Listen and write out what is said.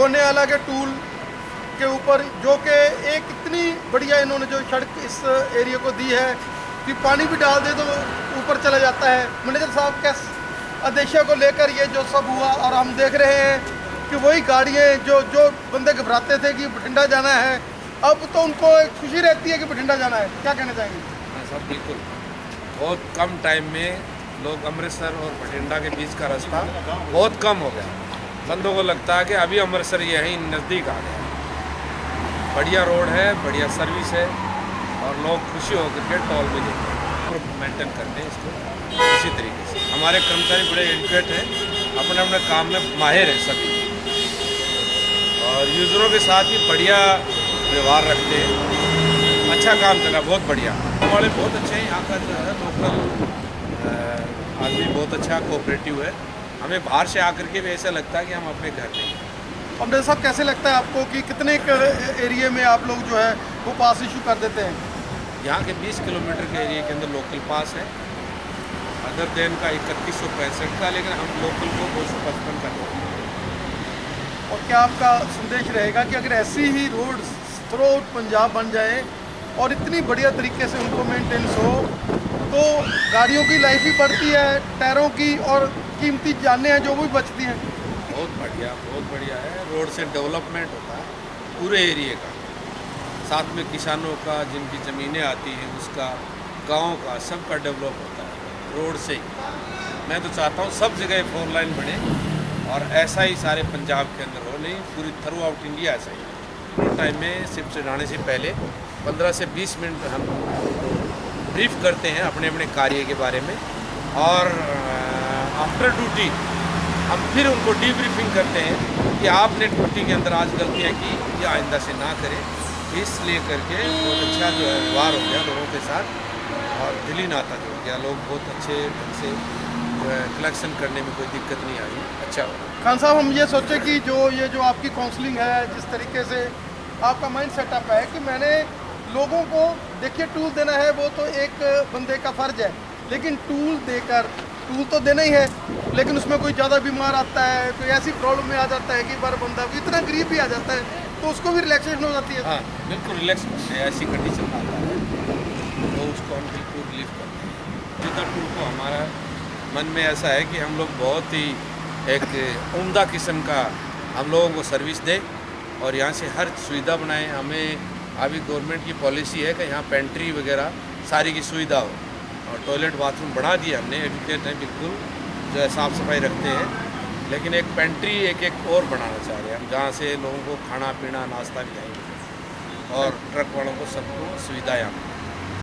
गोनेवाला के टूल के ऊपर, जो कि एक इतनी बढ़िया इन्होंने जो सड़क इस एरिया को दी है कि पानी भी डाल दे तो ऊपर चला जाता है। मैनेजर साहब के आदेशों को लेकर ये जो सब हुआ, और हम देख रहे हैं कि वही गाड़ियाँ जो बंदे घबराते थे कि बठिंडा जाना है, अब तो उनको एक खुशी रहती है कि बठिंडा जाना है। क्या कहना चाहेंगे? हाँ साहब, बिल्कुल बहुत कम टाइम में लोग अमृतसर और बठिंडा के बीच का रास्ता बहुत कम हो गया। बंदों को लगता है कि अभी अमृतसर यहीं नज़दीक आ गया। बढ़िया रोड है, बढ़िया सर्विस है, और लोग खुशी होकर के टोल भी देते हैं और मेंटेन करते हैं इसको इसी तरीके से। हमारे कर्मचारी बड़े एजुकेट हैं, अपने अपने काम में माहिर हैं सभी, और यूज़रों के साथ ही बढ़िया व्यवहार रखते हैं। अच्छा काम चला, बहुत बढ़िया। हमारे बहुत अच्छे हैं, यहाँ का जो है लोकल आदमी बहुत अच्छा कोऑपरेटिव है। हमें बाहर से आकर के भी ऐसा लगता है कि हम अपने घर में। अमृत साहब, कैसे लगता है आपको कि कितने एरिया में आप लोग जो है वो पास इशू कर देते हैं? यहाँ के 20 किलोमीटर के एरिया के अंदर लोकल पास है, अदर देन का 3165 का, लेकिन हम लोकल को 255 का देते हैं। और क्या आपका संदेश रहेगा कि अगर ऐसी ही रोड थ्रू आउट पंजाब बन जाए और इतनी बढ़िया तरीके से उनको मेंटेनेंस हो, तो गाड़ियों की लाइफ भी बढ़ती है, टायरों की और कीमती जानें हैं जो भी बचती हैं? बहुत बढ़िया है। रोड से डेवलपमेंट होता है पूरे एरिया का, साथ में किसानों का, जिनकी ज़मीनें आती हैं उसका, गांव का, सबका डेवलप होता है रोड से ही। मैं तो चाहता हूँ सब जगह 4 लाइन बने और ऐसा ही सारे पंजाब के अंदर हो, नहीं पूरी थ्रू आउट इंडिया ऐसा ही। टाइम में शिफ्ट से जाने से पहले 15 से 20 मिनट हम ब्रीफ करते हैं अपने अपने कार्य के बारे में, और आफ्टर ड्यूटी हम फिर उनको डीब्रीफिंग करते हैं कि आपने ड्यूटी के अंदर आज गलतियाँ की, या आइंदा से ना करें। इसलिए करके बहुत अच्छा जो है व्यवहार हो गया लोगों के साथ, और दिली नाता जुड़ गया। लोग बहुत अच्छे ढंग से जो है कलेक्शन करने में कोई दिक्कत नहीं आई, अच्छा हो। खान साहब, हम ये सोचे कि ये जो आपकी काउंसलिंग है, जिस तरीके से आपका माइंड सेटअप है कि मैंने लोगों को, देखिए टूल देना है वो तो एक बंदे का फ़र्ज है, लेकिन टूल देकर, टूल तो देना ही है, लेकिन उसमें कोई ज़्यादा बीमार आता है, कोई ऐसी प्रॉब्लम में आ जाता है कि बार बंदा इतना गरीब भी आ जाता है, तो उसको भी रिलैक्सेशन हो जाती है। हाँ बिल्कुल, रिलैक्स ऐसी कंडीशन में आता है तो उसको हम बिल्कुल रिलीफ करते हैं। जितना टूल को हमारा मन में ऐसा है कि हम लोग बहुत ही एक उम्दा किस्म का हम लोगों को सर्विस दें और यहाँ से हर सुविधा बनाएं। हमें अभी गवर्नमेंट की पॉलिसी है कि यहाँ पेंट्री वगैरह सारी की सुविधा हो, और टॉयलेट बाथरूम बढ़ा दिए हमने, एजुकेट हैं बिल्कुल, जो है साफ़ सफाई रखते हैं, लेकिन एक पेंट्री एक और बनाना चाह रहे हैं हम, जहाँ से लोगों को खाना पीना नाश्ता भी आएंगे और ट्रक वालों को सबको सुविधा यहाँ